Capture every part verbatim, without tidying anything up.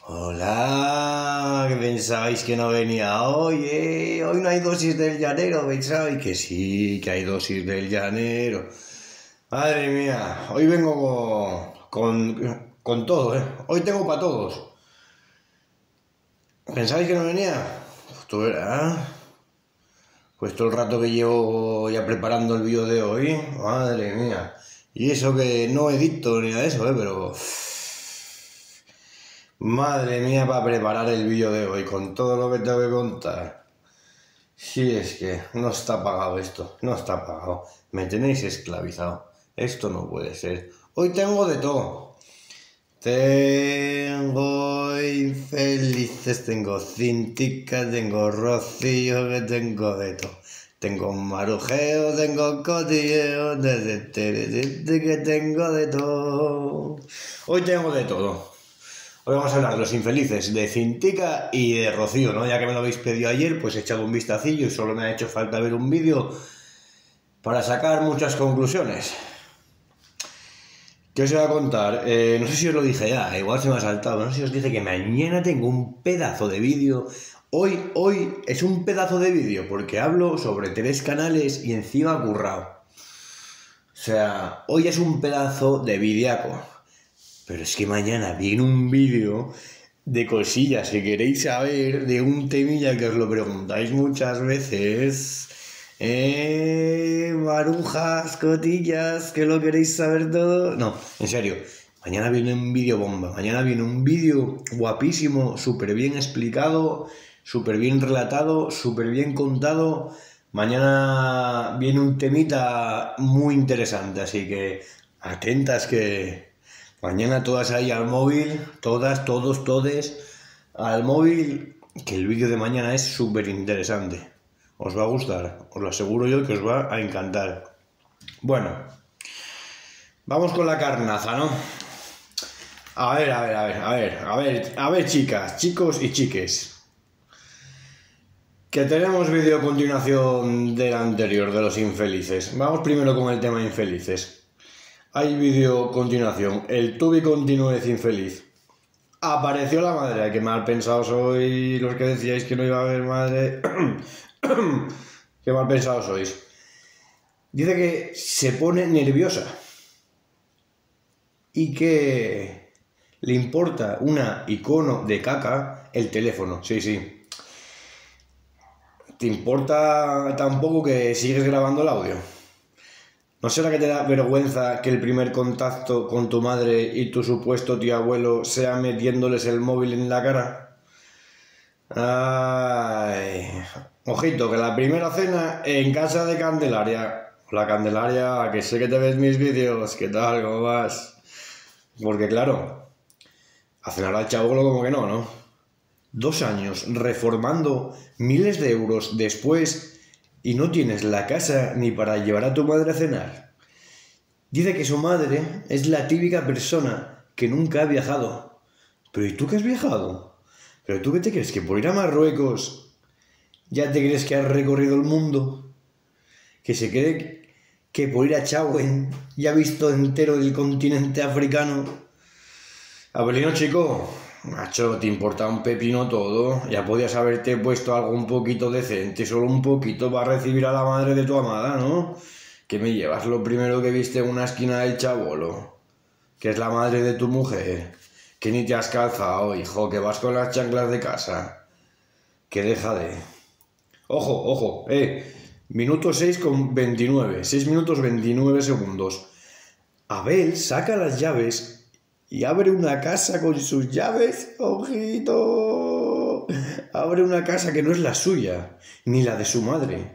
Hola, que pensabais que no venía hoy, ¿eh? Hoy no hay dosis del llanero, pensabais que sí, que hay dosis del llanero. Madre mía, hoy vengo con, con, con todo, ¿eh? Hoy tengo para todos. ¿Pensabais que no venía? Pues tú verás. Pues todo el rato que llevo ya preparando el vídeo de hoy, madre mía. Y eso que no edito ni nada de eso, ¿eh? Pero... madre mía, para preparar el vídeo de hoy, con todo lo que tengo que contar. Si es que no está pagado esto, no está pagado. Me tenéis esclavizado. Esto no puede ser. Hoy tengo de todo. Tengo infelices, tengo cintica, tengo rocío, que tengo de todo. Tengo marujeo, tengo cotilleo, que tengo de todo. Hoy tengo de todo. Hoy vamos a hablar de los infelices de Cintica y de Rocío, ¿no? Ya que me lo habéis pedido ayer, pues he echado un vistacillo y solo me ha hecho falta ver un vídeo para sacar muchas conclusiones. ¿Qué os iba a contar? Eh, no sé si os lo dije ya, igual se me ha saltado. No sé si os dije que mañana tengo un pedazo de vídeo. Hoy, hoy es un pedazo de vídeo porque hablo sobre tres canales y encima currado. O sea, hoy es un pedazo de videaco. Pero es que mañana viene un vídeo de cosillas que queréis saber, de un temilla que os lo preguntáis muchas veces. Eh, marujas, cotillas, que lo queréis saber todo. No, en serio, mañana viene un vídeo bomba. Mañana viene un vídeo guapísimo, súper bien explicado, súper bien relatado, súper bien contado. Mañana viene un temita muy interesante, así que atentas que... mañana todas ahí al móvil, todas, todos, todes, al móvil, que el vídeo de mañana es súper interesante. Os va a gustar, os lo aseguro yo que os va a encantar. Bueno, vamos con la carnaza, ¿no? A ver, a ver, a ver, a ver, a ver, a ver, chicas, chicos y chiques. Que tenemos vídeo a continuación del anterior, de los infelices. Vamos primero con el tema infelices. Hay vídeo continuación, el tubi continúes infeliz. Apareció la madre, que mal pensados sois los que decíais que no iba a haber madre. Qué mal pensados sois. Dice que se pone nerviosa y que le importa una icono de caca el teléfono. Sí, sí. ¿Te importa tampoco que sigues grabando el audio? ¿No será que te da vergüenza que el primer contacto con tu madre y tu supuesto tío abuelo sea metiéndoles el móvil en la cara? Ay. Ojito, que la primera cena en casa de Candelaria. Hola Candelaria, que sé que te ves mis vídeos, ¿qué tal? ¿Cómo vas? Porque claro, a cenar al chabolo como que no, ¿no? Dos años reformando miles de euros después... y no tienes la casa ni para llevar a tu madre a cenar. Dice que su madre es la típica persona que nunca ha viajado. ¿Pero y tú qué has viajado? ¿Pero tú qué te crees? ¿Que por ir a Marruecos ya te crees que has recorrido el mundo? ¿Que se cree que por ir a Chauen ya ha visto entero el continente africano? Abelino, chico, macho, te importa un pepino todo. Ya podías haberte puesto algo un poquito decente, solo un poquito, para recibir a la madre de tu amada, ¿no? Que me llevas lo primero que viste en una esquina del chabolo, que es la madre de tu mujer, que ni te has calzado, hijo, que vas con las chanclas de casa. Que deja de... Ojo, ojo, eh, minuto seis con veintinueve, seis minutos veintinueve segundos. Abel saca las llaves y abre una casa con sus llaves. ¡Ojito! Abre una casa que no es la suya, ni la de su madre.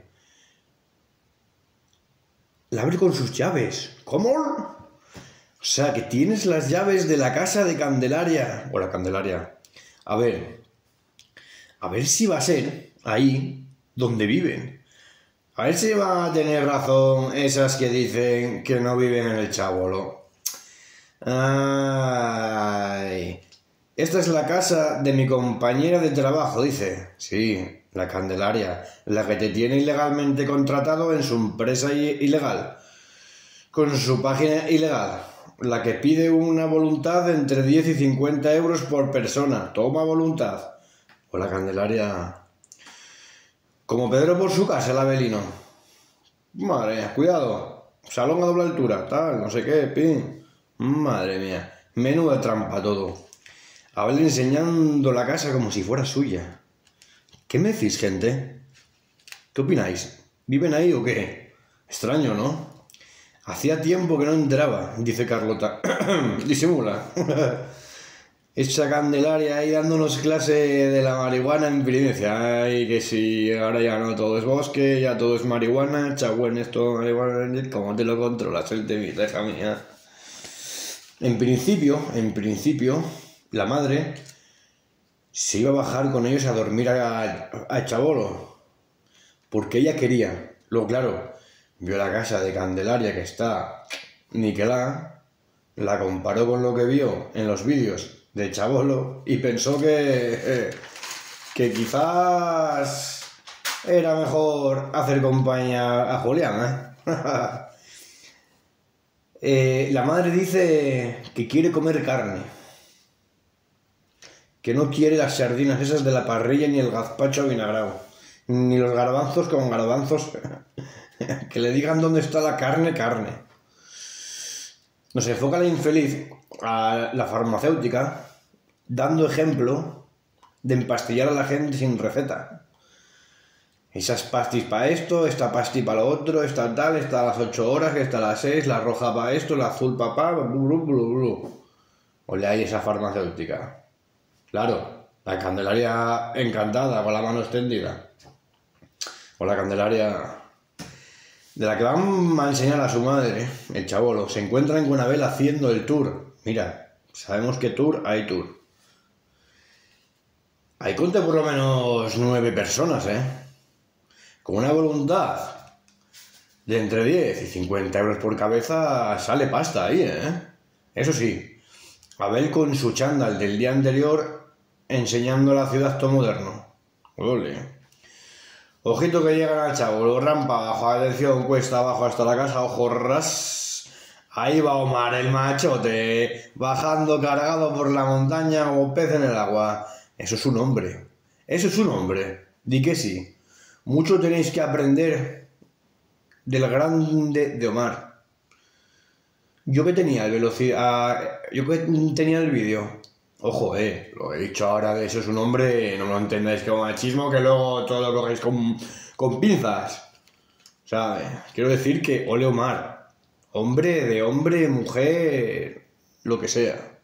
La abre con sus llaves. ¿Cómo? O sea, que tienes las llaves de la casa de Candelaria. O la Candelaria. A ver. A ver si va a ser ahí donde viven. A ver si van a tener razón esas que dicen que no viven en el chabolo. Ay. Esta es la casa de mi compañera de trabajo, dice. Sí, la Candelaria, la que te tiene ilegalmente contratado en su empresa ilegal, con su página ilegal. la que pide una voluntad de entre diez y cincuenta euros por persona. Toma voluntad. O la Candelaria... Como Pedro por su casa, el Avelino. Madre mía, cuidado. Salón a doble altura, tal, no sé qué, pin. Madre mía. Menuda trampa todo. Abel enseñando la casa como si fuera suya. ¿Qué me decís, gente? ¿Qué opináis? ¿Viven ahí o qué? Extraño, ¿no? Hacía tiempo que no entraba, dice Carlota. Disimula. Esa Candelaria ahí dándonos clase de la marihuana en Pirinea. Ay, que sí, ahora ya no todo es bosque, ya todo es marihuana. Chagüen, esto, marihuana. ¿Cómo te lo controlas el temita, hija mía? En principio, en principio, la madre se iba a bajar con ellos a dormir a, a Chabolo. Porque ella quería. Luego, claro, vio la casa de Candelaria que está niquelada, la comparó con lo que vio en los vídeos de Chabolo y pensó que, eh, que quizás era mejor hacer compañía a Julián, ¿eh? eh, la madre dice que quiere comer carne, que no quiere las sardinas esas de la parrilla ni el gazpacho vinagrado, ni los garbanzos con garbanzos. Que le digan dónde está la carne, carne. Nos enfoca la infeliz a la farmacéutica dando ejemplo de empastillar a la gente sin receta. Esas pastis para esto, esta pasti para lo otro, esta tal, esta a las ocho horas, esta a las seis, la roja para esto, la azul para pa, blu, blu, blu, blu. Ole ahí esa farmacéutica. Claro, la Candelaria encantada con la mano extendida. O la Candelaria... De la que van a enseñar a su madre, el Chabolo, se encuentra en Guanabel haciendo el tour. Mira, sabemos que tour hay tour. Ahí conté por lo menos nueve personas, ¿eh? Con una voluntad de entre diez y cincuenta euros por cabeza sale pasta ahí, ¿eh? Eso sí, Abel con su chándal del día anterior enseñando la ciudad todo moderno. Ole. Ojito que llegan al Chabolo, rampa abajo, atención, cuesta abajo hasta la casa, ojo ras. Ahí va Omar, el machote, bajando cargado por la montaña como pez en el agua. Eso es un hombre, eso es un hombre, di que sí. Mucho tenéis que aprender del grande de Omar. Yo que tenía el velocidad, yo que tenía el vídeo. Ojo, eh, lo he dicho ahora de eso es un hombre, no me lo entendáis como machismo, que luego todo lo cogéis con, con pinzas. O sea, eh, quiero decir que ole Omar, hombre de hombre, mujer, lo que sea.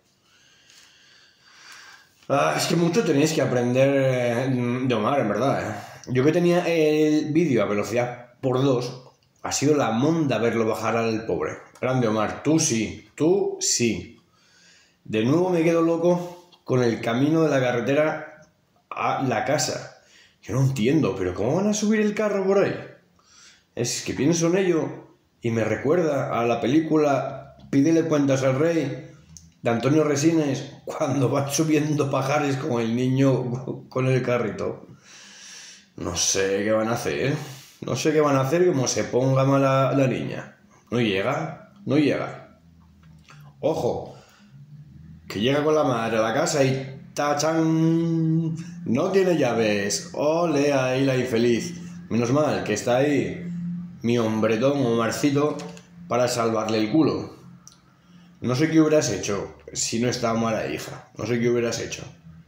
Ah, es que mucho tenéis que aprender de Omar, en verdad, eh. Yo que tenía el vídeo a velocidad por dos, ha sido la monda verlo bajar al pobre. Grande Omar, tú sí, tú sí. De nuevo me quedo loco con el camino de la carretera a la casa. Yo no entiendo, pero ¿cómo van a subir el carro por ahí? Es que pienso en ello y me recuerda a la película Pídele cuentas al rey de Antonio Resines cuando van subiendo pajares como el niño con el carrito. No sé qué van a hacer, no sé qué van a hacer como se ponga mala la niña. No llega, no llega. Ojo, que llega con la madre a la casa y ¡tachán! No tiene llaves. Ole ahí la infeliz. Menos mal que está ahí mi hombretón Omarcito para salvarle el culo. No sé qué hubieras hecho si no estaba mala hija. No sé qué hubieras hecho.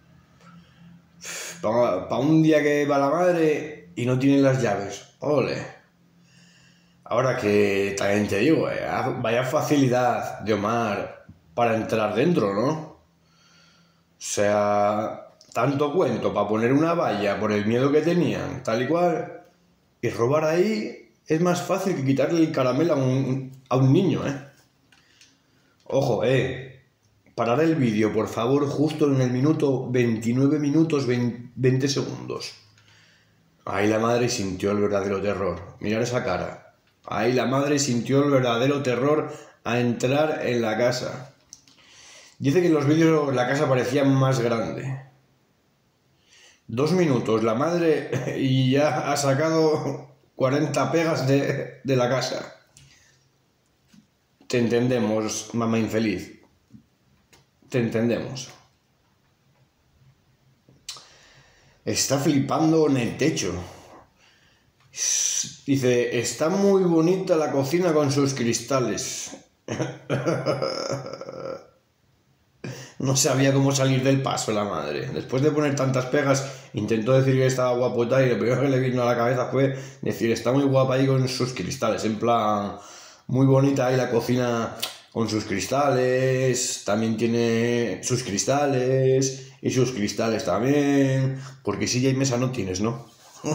Para pa un día que va la madre y no tiene las llaves. Ole. Ahora que también te digo, eh, vaya facilidad de Omar para entrar dentro, ¿no? O sea, tanto cuento para poner una valla por el miedo que tenían, tal y cual, y robar ahí es más fácil que quitarle el caramelo a un, a un niño, ¿eh? Ojo, eh, parar el vídeo, por favor, justo en el minuto veintinueve minutos veinte segundos. Ahí la madre sintió el verdadero terror. Mirad esa cara. Ahí la madre sintió el verdadero terror a entrar en la casa. Dice que en los vídeos la casa parecía más grande. Dos minutos la madre y ya ha sacado cuarenta pegas de, de la casa. Te entendemos, mamá infeliz. Te entendemos. Está flipando en el techo. Dice, está muy bonita la cocina con sus cristales. No sabía cómo salir del paso la madre. Después de poner tantas pegas, intentó decir que estaba guapota y lo primero que le vino a la cabeza fue decir, está muy guapa ahí con sus cristales. En plan, muy bonita ahí la cocina con sus cristales. También tiene sus cristales y sus cristales también. Porque silla y mesa no tienes, ¿no?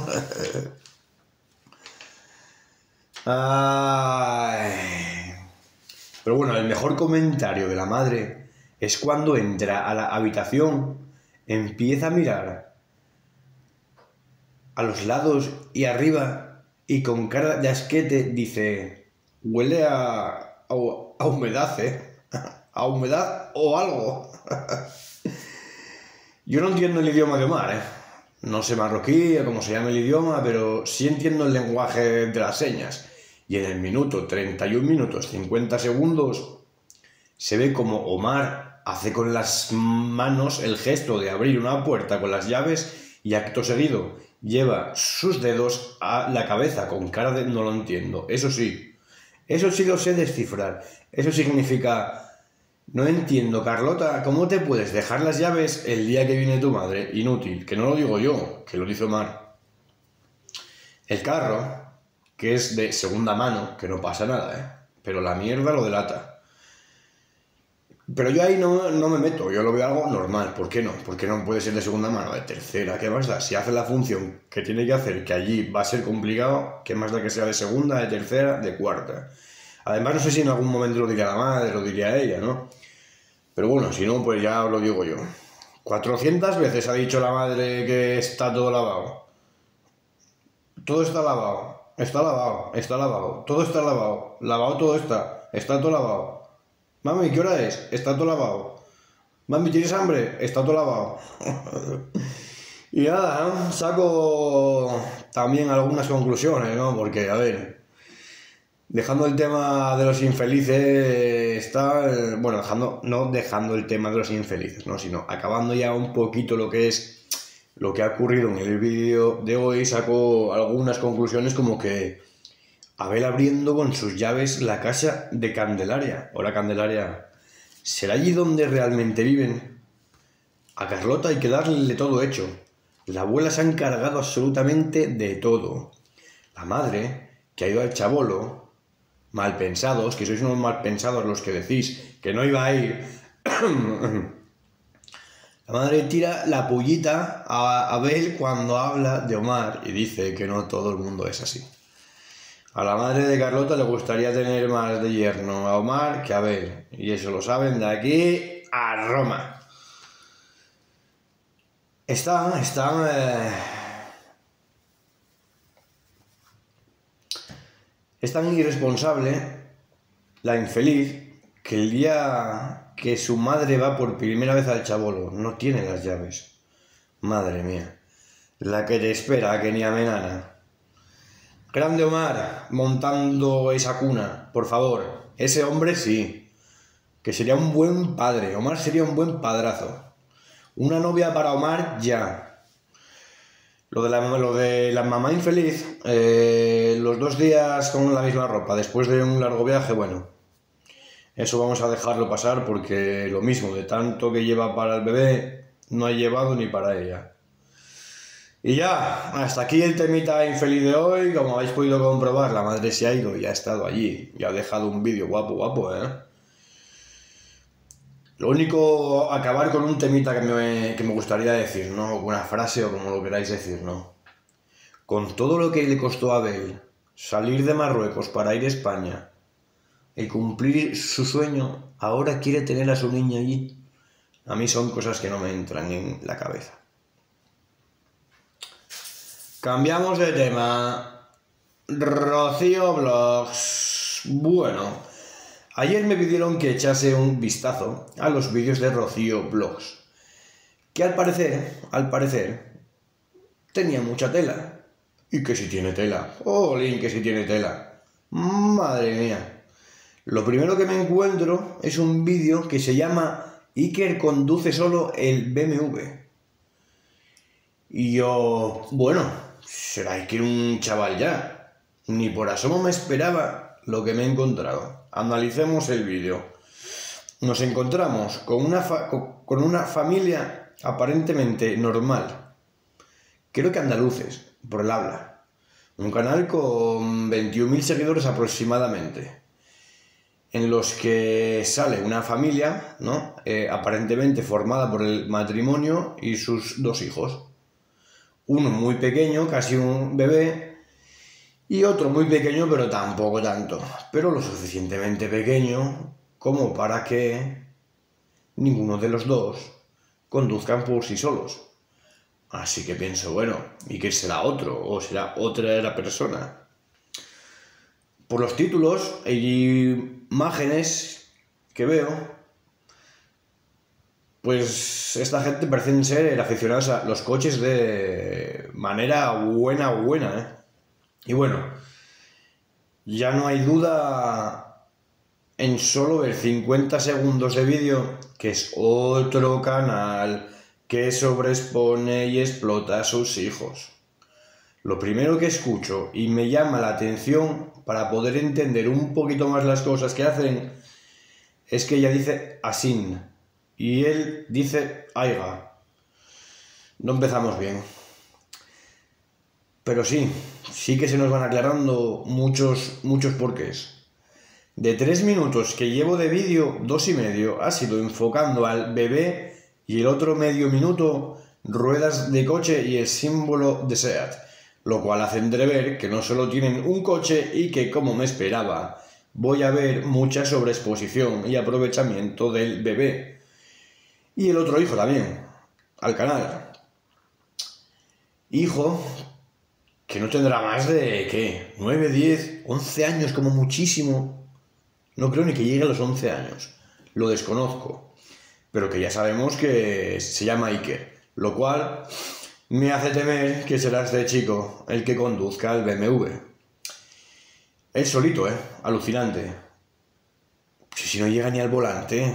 Ay. Pero bueno, el mejor comentario de la madre es cuando entra a la habitación, empieza a mirar a los lados y arriba y con cara de asquete dice, huele a, a, a humedad, ¿eh? A humedad o algo. Yo no entiendo el idioma de Omar, ¿eh? No sé marroquí o cómo se llama el idioma, pero sí entiendo el lenguaje de las señas. Y en el minuto treinta y un minutos cincuenta segundos se ve como Omar hace con las manos el gesto de abrir una puerta con las llaves y acto seguido lleva sus dedos a la cabeza con cara de no lo entiendo. Eso sí, eso sí lo sé descifrar. Eso significa, no entiendo, Carlota, ¿cómo te puedes dejar las llaves el día que viene tu madre? Inútil, que no lo digo yo, que lo dice Omar. El carro, que es de segunda mano, que no pasa nada, ¿eh? Pero la mierda lo delata. Pero yo ahí no, no me meto, yo lo veo algo normal. ¿Por qué no? Porque no puede ser de segunda mano, de tercera. ¿Qué más da? Si hace la función que tiene que hacer, que allí va a ser complicado, ¿qué más da que sea de segunda, de tercera, de cuarta? Además, no sé si en algún momento lo diría la madre, lo diría ella, ¿no? Pero bueno, si no, pues ya lo digo yo. cuatrocientas veces ha dicho la madre que está todo lavado. Todo está lavado. Está lavado, está lavado, todo está lavado, lavado todo está, está todo lavado. Mami, ¿qué hora es? Está todo lavado. Mami, ¿tienes hambre? Está todo lavado. Y nada, ¿no? Saco también algunas conclusiones, ¿no? Porque, a ver, dejando el tema de los infelices, está, bueno, dejando, no dejando el tema de los infelices, ¿no? Sino acabando ya un poquito lo que es lo que ha ocurrido en el vídeo de hoy, saco algunas conclusiones como que Abel abriendo con sus llaves la casa de Candelaria. Hola, Candelaria. ¿Será allí donde realmente viven? A Carlota hay que darle todo hecho. La abuela se ha encargado absolutamente de todo. La madre, que ha ido al chabolo, mal pensados, que sois unos mal pensados los que decís que no iba a ir... La madre tira la pullita a Abel cuando habla de Omar y dice que no todo el mundo es así. A la madre de Carlota le gustaría tener más de yerno a Omar que a Abel. Y eso lo saben de aquí a Roma. Está, está... Eh... Es tan irresponsable la infeliz que el día que su madre va por primera vez al chabolo no tiene las llaves. Madre mía, la que te espera, que ni amenana. Grande Omar, montando esa cuna, por favor. Ese hombre sí, que sería un buen padre. Omar sería un buen padrazo. Una novia para Omar ya. Lo de la, lo de la mamá infeliz, eh, los dos días con la misma ropa, después de un largo viaje, bueno, eso vamos a dejarlo pasar porque lo mismo, de tanto que lleva para el bebé, no ha llevado ni para ella. Y ya, hasta aquí el temita infeliz de hoy. Como habéis podido comprobar, la madre se ha ido y ha estado allí y ha dejado un vídeo guapo, guapo, ¿eh? Lo único, acabar con un temita que me, que me gustaría decir, ¿no? Una frase o como lo queráis decir, ¿no? Con todo lo que le costó a Abel salir de Marruecos para ir a España y cumplir su sueño, ahora quiere tener a su niña allí. A mí son cosas que no me entran en la cabeza. Cambiamos de tema. Rocío Vlogs. Bueno, ayer me pidieron que echase un vistazo a los vídeos de Rocío Vlogs, que al parecer, al parecer, tenía mucha tela. Y que si tiene tela. ¡Jolín, que si tiene tela! ¡Madre mía! Lo primero que me encuentro es un vídeo que se llama Iker conduce solo el B M W. Y yo, bueno, será Iker un chaval ya. Ni por asomo me esperaba lo que me he encontrado. Analicemos el vídeo. Nos encontramos con una, fa con una familia aparentemente normal. Creo que andaluces, por el habla. Un canal con veintiún mil seguidores aproximadamente, en los que sale una familia, ¿no? Eh, aparentemente formada por el matrimonio y sus dos hijos. Uno muy pequeño, casi un bebé, y otro muy pequeño, pero tampoco tanto, pero lo suficientemente pequeño como para que ninguno de los dos conduzcan por sí solos. Así que pienso, bueno, ¿y qué será otro? ¿O será otra persona? Por los títulos e imágenes que veo, pues esta gente parecen ser aficionados a los coches de manera buena, buena, ¿eh? Y bueno, ya no hay duda en solo ver cincuenta segundos de vídeo que es otro canal que sobreexpone y explota a sus hijos. Lo primero que escucho y me llama la atención para poder entender un poquito más las cosas que hacen es que ella dice asin y él dice aiga. No empezamos bien. Pero sí, sí que se nos van aclarando muchos, muchos porqués. De tres minutos que llevo de vídeo, dos y medio ha sido enfocando al bebé y el otro medio minuto ruedas de coche y el símbolo de SEAT, lo cual hace entrever que no solo tienen un coche y que, como me esperaba, voy a ver mucha sobreexposición y aprovechamiento del bebé. Y el otro hijo también, al canal. Hijo que no tendrá más de, ¿qué? nueve, diez, once años como muchísimo. No creo ni que llegue a los once años. Lo desconozco. Pero que ya sabemos que se llama Iker. Lo cual me hace temer que será este chico el que conduzca el B M W. Él solito, ¿eh? Alucinante. Si, si no llega ni al volante.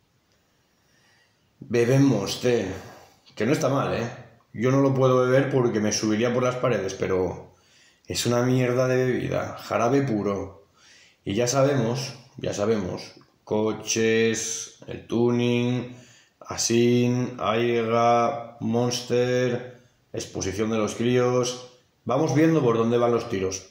Bebe Monster. Que no está mal, ¿eh? Yo no lo puedo beber porque me subiría por las paredes, pero es una mierda de bebida. Jarabe puro. Y ya sabemos, ya sabemos, coches, el tuning, Asin, Aiga, Monster, exposición de los críos. Vamos viendo por dónde van los tiros.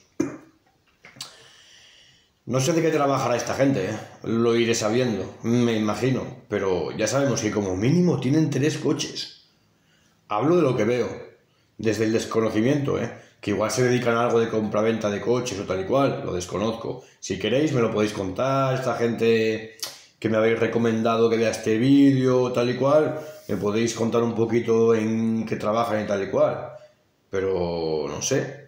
No sé de qué trabajará esta gente, ¿eh? Lo iré sabiendo, me imagino, pero ya sabemos que como mínimo tienen tres coches. Hablo de lo que veo, desde el desconocimiento, ¿eh? Que igual se dedican a algo de compraventa de coches o tal y cual, lo desconozco. Si queréis me lo podéis contar, esta gente que me habéis recomendado que vea este vídeo tal y cual, me podéis contar un poquito en qué trabajan y tal y cual. Pero no sé.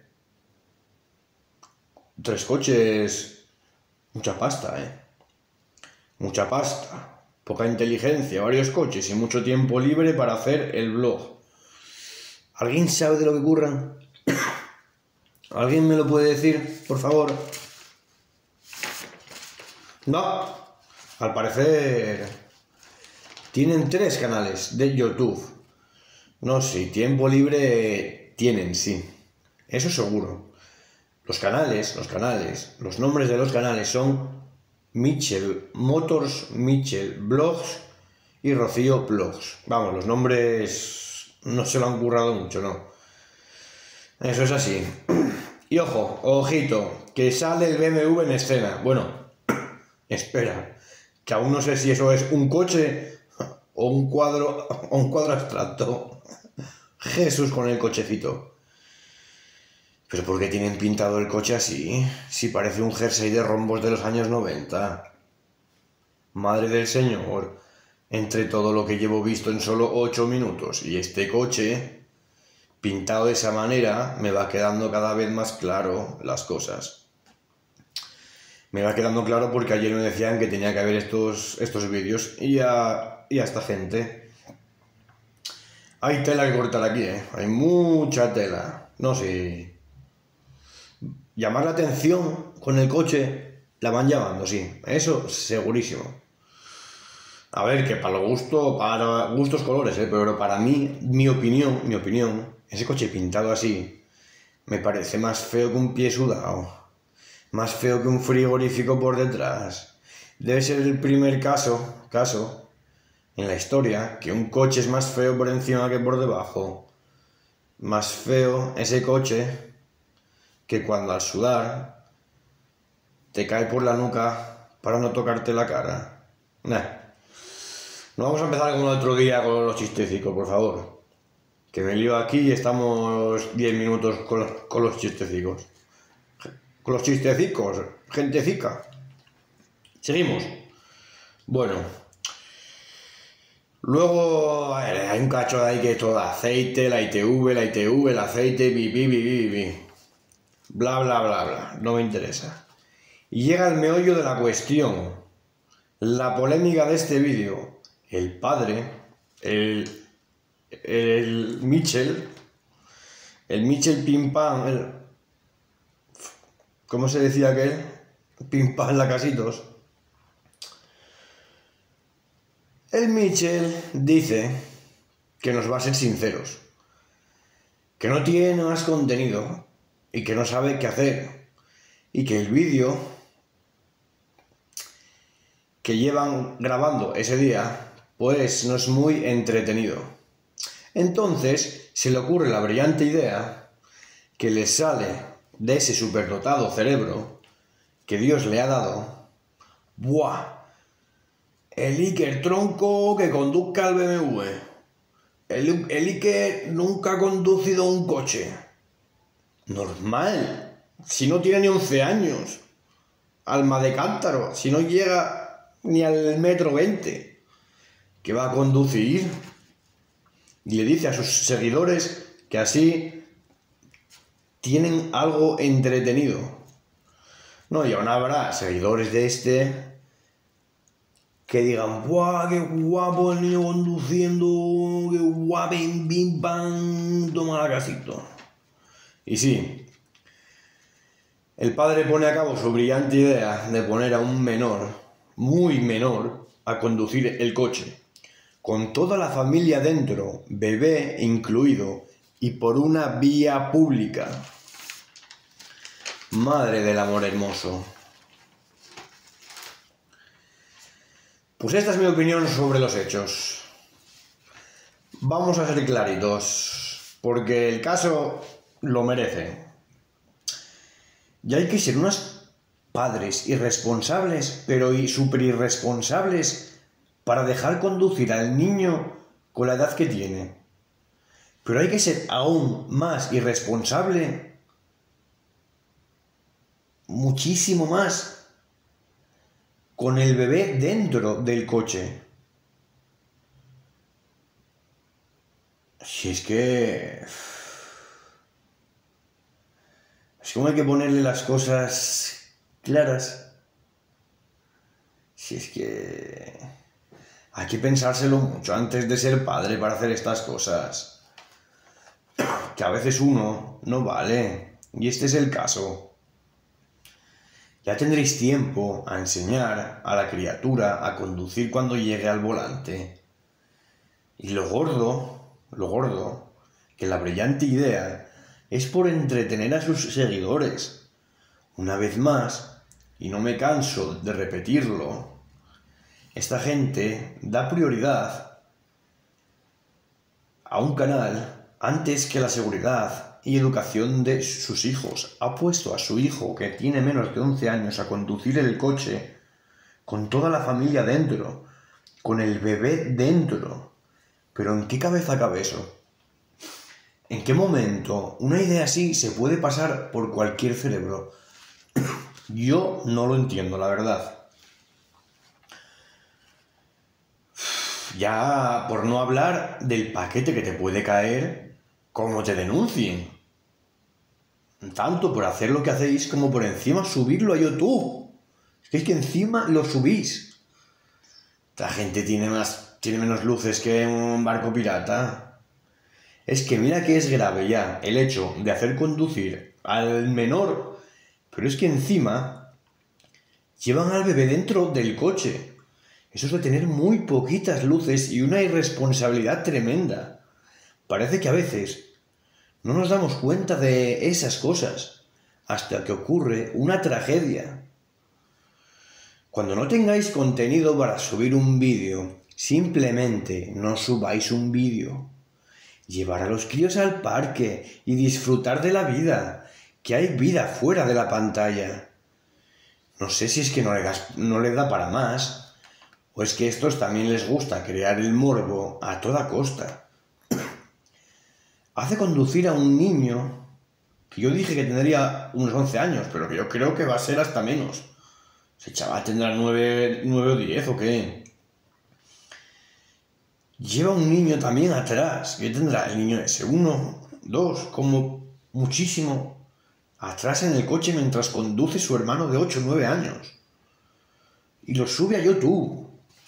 Tres coches, mucha pasta, ¿eh? Mucha pasta, poca inteligencia, varios coches y mucho tiempo libre para hacer el vlog. ¿Alguien sabe de lo que curran? ¿Alguien me lo puede decir, por favor? No, al parecer tienen tres canales de YouTube. No, sí, tiempo libre tienen, sí. Eso seguro. Los canales, los canales, los nombres de los canales son Mitchell Motors, Mitchell Vlogs y Rocío Vlogs. Vamos, los nombres no se lo han currado mucho, ¿no? Eso es así. Y ojo, ojito, que sale el B M W en escena. Bueno, espera, que aún no sé si eso es un coche o un cuadro, o un cuadro abstracto. Jesús con el cochecito. ¿Pero por qué tienen pintado el coche así? Si parece un jersey de rombos de los años noventa. Madre del Señor, entre todo lo que llevo visto en solo ocho minutos y este coche pintado de esa manera, me va quedando cada vez más claro las cosas. Me va quedando claro porque ayer me decían que tenía que haber estos, estos vídeos y a, y a esta gente. Hay tela que cortar aquí, ¿eh? Hay mucha tela. No sé. Llamar la atención con el coche La van llamando, sí. Eso segurísimo. A ver, que para lo gusto, para gustos colores, ¿eh? Pero para mí, mi opinión, mi opinión, ese coche pintado así, me parece más feo que un pie sudado. Más feo que un frigorífico por detrás. Debe ser el primer caso, caso, en la historia, que un coche es más feo por encima que por debajo. Más feo ese coche que cuando al sudar te cae por la nuca para no tocarte la cara. Nah. No vamos a empezar como el otro día con los chistecicos, por favor. Que me lío aquí y estamos diez minutos con los, con los chistecicos. Con los chistecicos, gentecica. Seguimos. Bueno. Luego, a ver, hay un cacho de ahí que es todo aceite, la I T V, la I T V, el aceite, bi, bi, bi, bi, bi. Bla, bla, bla, bla. No me interesa. Y llega el meollo de la cuestión. La polémica de este vídeo. El padre, el, el Mitchell, el Mitchell Pim Pam, el, ¿cómo se decía aquel? Pim Pam Lacasitos. El Mitchell dice que nos va a ser sinceros, que no tiene más contenido y que no sabe qué hacer y que el vídeo que llevan grabando ese día pues no es muy entretenido. Entonces se le ocurre la brillante idea que le sale de ese superdotado cerebro que Dios le ha dado. ¡Buah! El Iker tronco que conduzca el B M W. El, el Iker nunca ha conducido un coche. Normal. Si no tiene ni once años. Alma de cántaro. Si no llega ni al metro veinte. ¿Qué va a conducir? Y le dice a sus seguidores que así tienen algo entretenido. No, y aún habrá seguidores de este que digan, ¡buah, qué guapo el niño conduciendo! ¡Qué guapo, bim, bim, pam! Toma la casito. Y sí, el padre pone a cabo su brillante idea de poner a un menor, muy menor, a conducir el coche, con toda la familia dentro, bebé incluido, y por una vía pública. Madre del amor hermoso. Pues esta es mi opinión sobre los hechos. Vamos a ser claritos, porque el caso lo merece. Y hay que ser unos padres irresponsables, pero y súper irresponsables, para dejar conducir al niño con la edad que tiene. Pero hay que ser aún más irresponsable, muchísimo más, con el bebé dentro del coche. Si es que... Es como hay que ponerle las cosas claras. Si es que... Hay que pensárselo mucho antes de ser padre para hacer estas cosas. Que a veces uno no vale. Y este es el caso. Ya tendréis tiempo a enseñar a la criatura a conducir cuando llegue al volante. Y lo gordo, lo gordo, que la brillante idea es por entretener a sus seguidores. Una vez más, y no me canso de repetirlo, esta gente da prioridad a un canal antes que la seguridad y educación de sus hijos. Ha puesto a su hijo, que tiene menos de once años, a conducir el coche con toda la familia dentro, con el bebé dentro. ¿Pero en qué cabeza cabe eso? ¿En qué momento una idea así se puede pasar por cualquier cerebro? Yo no lo entiendo, la verdad. Ya por no hablar del paquete que te puede caer como te denuncien. Tanto por hacer lo que hacéis como por encima subirlo a YouTube. Es que es que encima lo subís. La gente tiene más, tiene menos luces que un barco pirata. Es que mira que es grave ya el hecho de hacer conducir al menor, pero es que encima Llevan al bebé dentro del coche. Eso es de tener muy poquitas luces y una irresponsabilidad tremenda. Parece que a veces no nos damos cuenta de esas cosas hasta que ocurre una tragedia. Cuando no tengáis contenido para subir un vídeo, simplemente no subáis un vídeo. Llevar a los críos al parque y disfrutar de la vida, que hay vida fuera de la pantalla. No sé si es que no le, no le da para más, o es que a estos también les gusta crear el morbo a toda costa. Hace conducir a un niño, que yo dije que tendría unos once años, pero que yo creo que va a ser hasta menos. ¿Ese chaval tendrá nueve, nueve o diez o qué? Lleva un niño también atrás. ¿Qué tendrá el niño ese? Uno, dos, como muchísimo. Atrás en el coche mientras conduce su hermano de ocho o nueve años. Y lo sube a YouTube.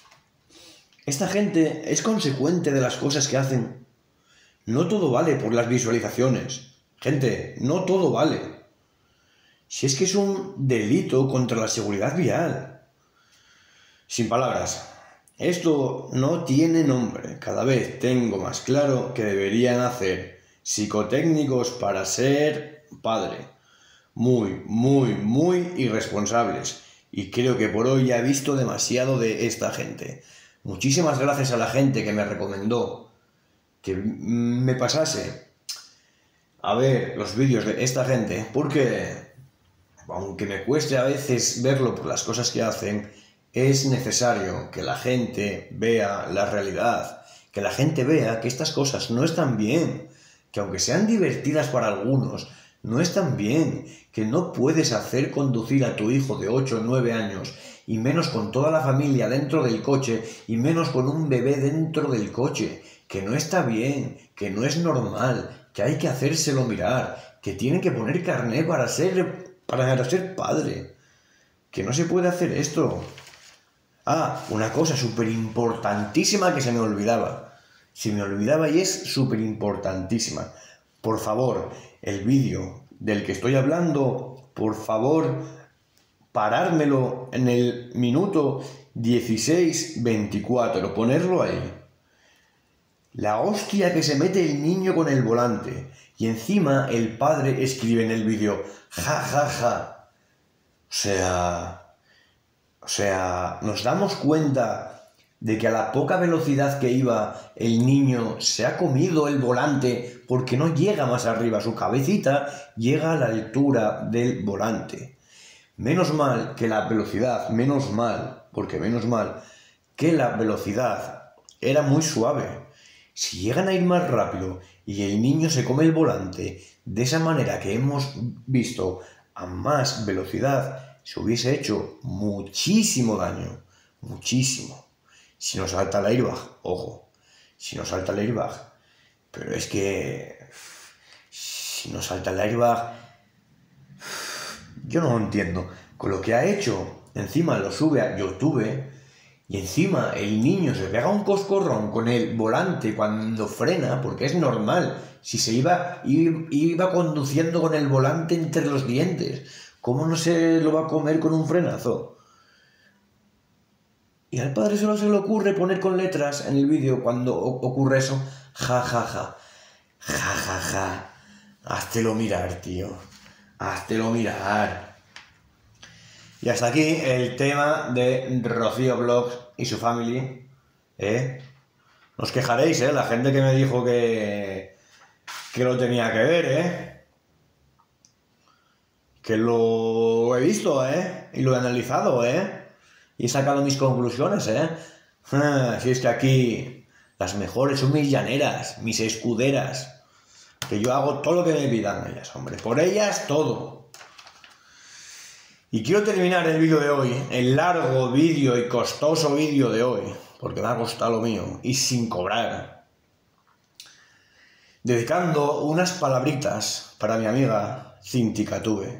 Esta gente es consecuente de las cosas que hacen. No todo vale por las visualizaciones. Gente, no todo vale. Si es que es un delito contra la seguridad vial. Sin palabras. Esto no tiene nombre. Cada vez tengo más claro que deberían hacer psicotécnicos para ser padre. Muy, muy, muy irresponsables. Y creo que por hoy ya he visto demasiado de esta gente. Muchísimas gracias a la gente que me recomendó que me pasase a ver los vídeos de esta gente, porque aunque me cueste a veces verlo por las cosas que hacen, es necesario que la gente vea la realidad, que la gente vea que estas cosas no están bien, que aunque sean divertidas para algunos, no están bien, que no puedes hacer conducir a tu hijo de ocho o nueve años, y menos con toda la familia dentro del coche, y menos con un bebé dentro del coche, que no está bien, que no es normal, que hay que hacérselo mirar, que tienen que poner carné para ser, para ser padre, que no se puede hacer esto. Ah, una cosa súper importantísima que se me olvidaba. Se me olvidaba y es súper importantísima. Por favor, el vídeo del que estoy hablando, por favor, parármelo en el minuto dieciséis veinticuatro, ponerlo ahí. La hostia que se mete el niño con el volante. Y encima el padre escribe en el vídeo, ja, ja, ja. O sea... O sea, nos damos cuenta de que a la poca velocidad que iba el niño se ha comido el volante porque no llega más arriba, su cabecita llega a la altura del volante. Menos mal que la velocidad, menos mal, porque menos mal que la velocidad era muy suave. Si llegan a ir más rápido y el niño se come el volante de esa manera que hemos visto a más velocidad, se hubiese hecho muchísimo daño, muchísimo. Si nos salta el airbag, ojo, si nos salta el airbag, pero es que si nos salta el airbag, yo no lo entiendo. Con lo que ha hecho, encima lo sube a YouTube y encima el niño se pega un coscorrón con el volante cuando frena, porque es normal, si se iba, iba conduciendo con el volante entre los dientes. ¿Cómo no se lo va a comer con un frenazo? Y al padre solo se le ocurre poner con letras en el vídeo cuando ocurre eso. Ja, ja, ja. Ja, ja, ja. Háztelo mirar, tío. Háztelo mirar. Y hasta aquí el tema de Rocío Vlogs y su family. ¿Eh? No os quejaréis, ¿eh? La gente que me dijo que, que lo tenía que ver, ¿eh? Que lo he visto, ¿eh? Y lo he analizado, ¿eh? Y he sacado mis conclusiones, ¿eh? Ah, si es que aquí las mejores son mis llaneras, mis escuderas. Que yo hago todo lo que me pidan ellas, hombre. Por ellas, todo. Y quiero terminar el vídeo de hoy, el largo vídeo y costoso vídeo de hoy, porque me ha costado lo mío, y sin cobrar, dedicando unas palabritas para mi amiga Cinticatube.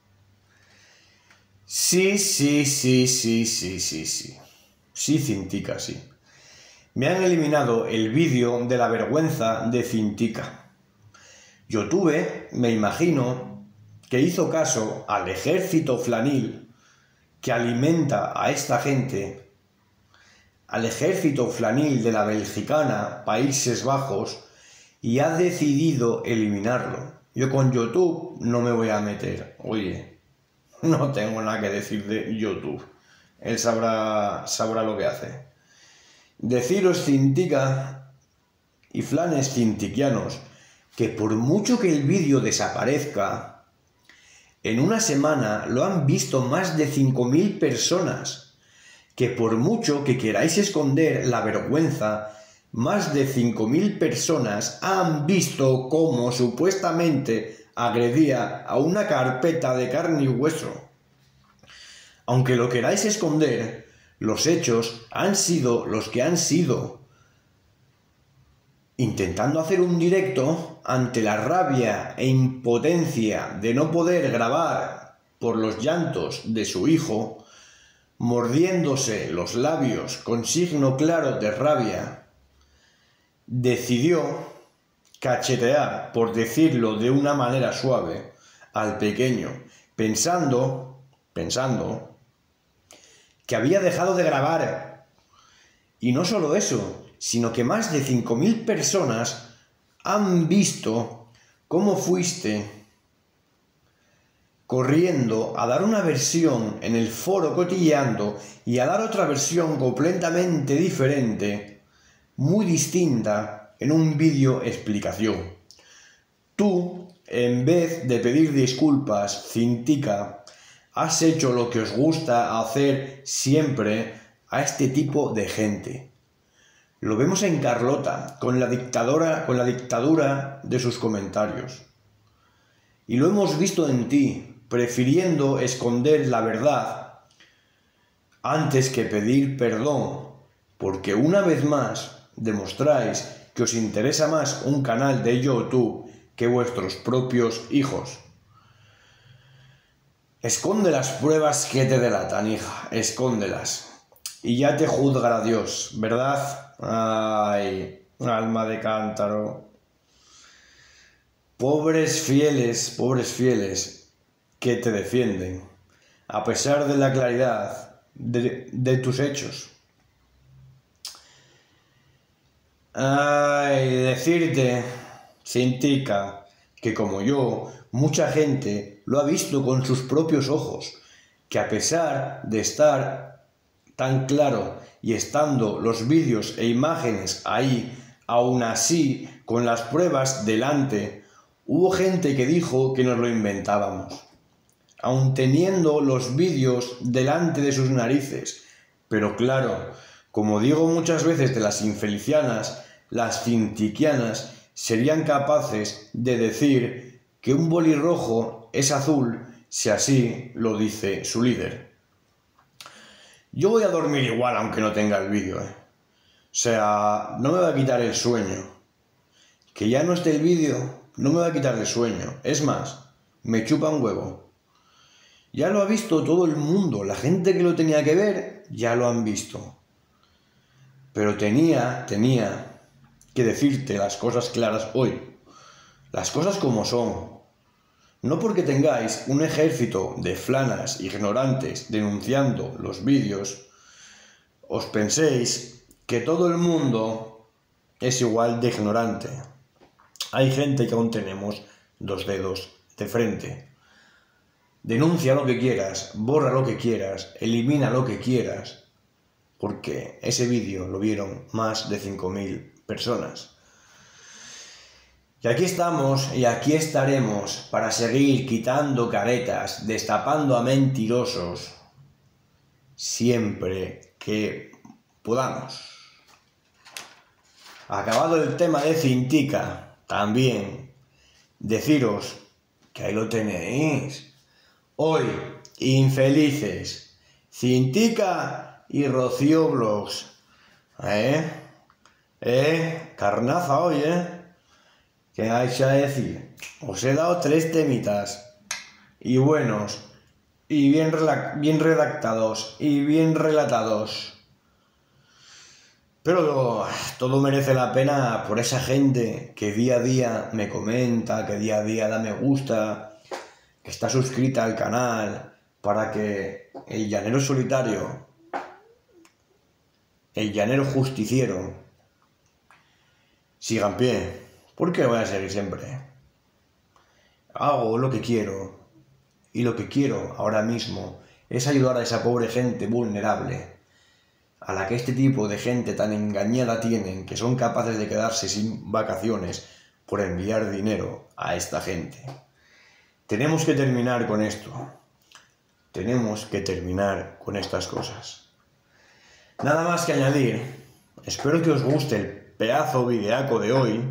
Sí, sí, sí, sí, sí, sí, sí. Sí, Cintica, sí. Me han eliminado el vídeo de la vergüenza de Cintica. YouTube, me imagino, que hizo caso al ejército flanil que alimenta a esta gente, al ejército flanil de la Belgicana, Países Bajos, y ha decidido eliminarlo. Yo con YouTube no me voy a meter. Oye, no tengo nada que decir de YouTube. Él sabrá, sabrá lo que hace. Deciros, cintica y flanes cintiquianos, que por mucho que el vídeo desaparezca, en una semana lo han visto más de cinco mil personas. Que por mucho que queráis esconder la vergüenza, más de cinco mil personas han visto cómo supuestamente agredía a una carpeta de carne y hueso. Aunque lo queráis esconder, los hechos han sido los que han sido. Intentando hacer un directo ante la rabia e impotencia de no poder grabar por los llantos de su hijo, mordiéndose los labios con signo claro de rabia, decidió cachetear, por decirlo de una manera suave, al pequeño, pensando, pensando, que había dejado de grabar. Y no solo eso, sino que más de cinco mil personas han visto cómo fuiste corriendo a dar una versión en el foro Cotilleando y a dar otra versión completamente diferente, muy distinta, en un vídeo explicación. Tú, en vez de pedir disculpas, cintica, has hecho lo que os gusta hacer siempre a este tipo de gente. Lo vemos en Carlota, con la dictadora, con la dictadura de sus comentarios. Y lo hemos visto en ti, prefiriendo esconder la verdad antes que pedir perdón, porque una vez más demostráis que os interesa más un canal de YouTube que vuestros propios hijos. Esconde las pruebas que te delatan, hija, escóndelas. Y ya te juzgará Dios, ¿verdad? Ay, alma de cántaro. Pobres fieles, pobres fieles, que te defienden, a pesar de la claridad de, de tus hechos. Ay, decirte, cintica, que como yo, mucha gente lo ha visto con sus propios ojos, que a pesar de estar tan claro y estando los vídeos e imágenes ahí, aún así, con las pruebas delante, hubo gente que dijo que nos lo inventábamos, aun teniendo los vídeos delante de sus narices. Pero claro, como digo muchas veces de las infelicianas, las cintiquianas serían capaces de decir que un bolirrojo es azul si así lo dice su líder. Yo voy a dormir igual aunque no tenga el vídeo, ¿eh? O sea, no me va a quitar el sueño. Que ya no esté el vídeo, no me va a quitar el sueño. Es más, me chupa un huevo. Ya lo ha visto todo el mundo. La gente que lo tenía que ver, ya lo han visto. Pero tenía, tenía que decirte las cosas claras hoy. Las cosas como son. No porque tengáis un ejército de flanas ignorantes denunciando los vídeos, os penséis que todo el mundo es igual de ignorante. Hay gente que aún tenemos dos dedos de frente. Denuncia lo que quieras, borra lo que quieras, elimina lo que quieras, porque ese vídeo lo vieron más de cinco mil personas. Y aquí estamos y aquí estaremos para seguir quitando caretas, destapando a mentirosos, siempre que podamos. Acabado el tema de Cintica, también deciros que ahí lo tenéis. Hoy, infelices, Cintica y Rocío Vlogs. ¿Eh? ¿Eh? Carnaza hoy, ¿eh? ¿Qué vais a decir? Os he dado tres temitas, y buenos, y bien, bien redactados, y bien relatados. Pero todo merece la pena por esa gente que día a día me comenta, que día a día da me gusta, que está suscrita al canal, para que el llanero solitario, el llanero justiciero, siga en pie. ¿Por qué voy a seguir siempre? Hago lo que quiero, y lo que quiero ahora mismo es ayudar a esa pobre gente vulnerable, a la que este tipo de gente tan engañada tienen, que son capaces de quedarse sin vacaciones por enviar dinero a esta gente. Tenemos que terminar con esto. Tenemos que terminar con estas cosas. Nada más que añadir. Espero que os guste el pedazo videaco de hoy.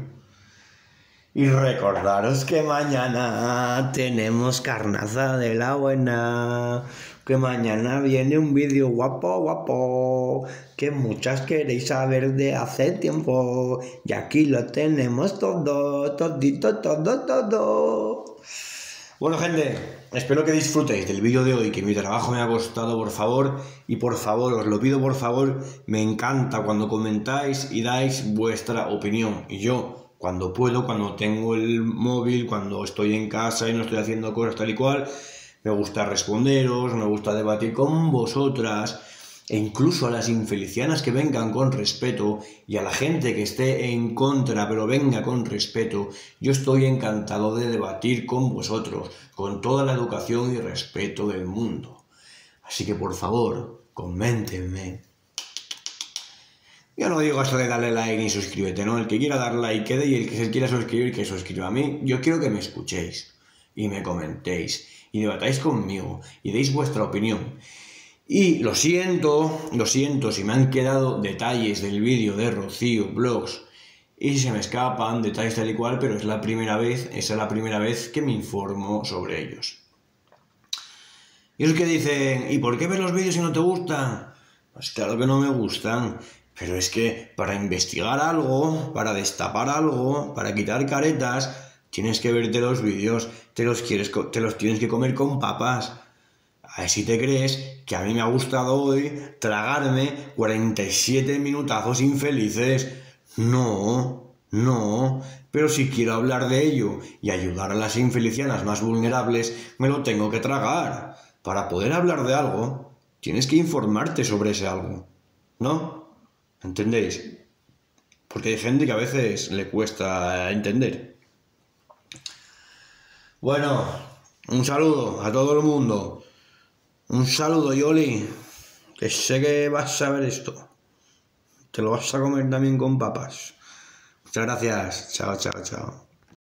Y recordaros que mañana tenemos carnaza de la buena. Que mañana viene un vídeo guapo, guapo. Que muchas queréis saber de hace tiempo. Y aquí lo tenemos todo, todito, todo, todo. Bueno, gente, espero que disfrutéis del vídeo de hoy, que mi trabajo me ha costado, por favor. Y por favor, os lo pido por favor, me encanta cuando comentáis y dais vuestra opinión. Y yo, cuando puedo, cuando tengo el móvil, cuando estoy en casa y no estoy haciendo cosas tal y cual, me gusta responderos, me gusta debatir con vosotras, e incluso a las infelicianas que vengan con respeto y a la gente que esté en contra pero venga con respeto. Yo estoy encantado de debatir con vosotros, con toda la educación y respeto del mundo. Así que por favor, coméntenme. Yo no digo esto de darle like ni suscríbete, ¿no? El que quiera dar like quede, y el que se quiera suscribir, que suscriba. A mí, yo quiero que me escuchéis y me comentéis y debatáis conmigo y deis vuestra opinión. Y lo siento, lo siento si me han quedado detalles del vídeo de Rocío Vlogs y si se me escapan detalles tal y cual, pero es la primera vez, esa es la primera vez que me informo sobre ellos. Y es que dicen, ¿y por qué ves los vídeos si no te gustan? Pues claro que no me gustan, pero es que para investigar algo, para destapar algo, para quitar caretas, tienes que verte los vídeos, te los, quieres, te los tienes que comer con papas. A ver si te crees que a mí me ha gustado hoy tragarme cuarenta y siete minutazos infelices. No, no, pero si quiero hablar de ello y ayudar a las infelicianas más vulnerables, me lo tengo que tragar. Para poder hablar de algo, tienes que informarte sobre ese algo, ¿no? ¿Entendéis? Porque hay gente que a veces le cuesta entender. Bueno, un saludo a todo el mundo. Un saludo, Yoli, que sé que vas a ver esto. Te lo vas a comer también con papas. Muchas gracias. Chao, chao, chao.